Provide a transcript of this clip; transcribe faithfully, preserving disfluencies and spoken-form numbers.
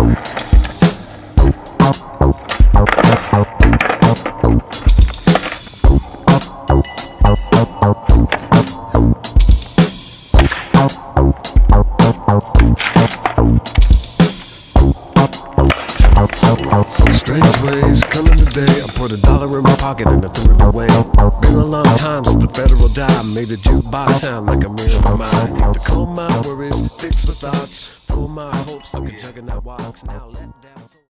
Strange ways coming today. I put a dollar in my pocket and I threw it away. Been a long time since the federal dime made a jukebox sound like a mirror of mine. To calm my worries, fix my thoughts, pull my hopes like a juggernaut walks. Now let down.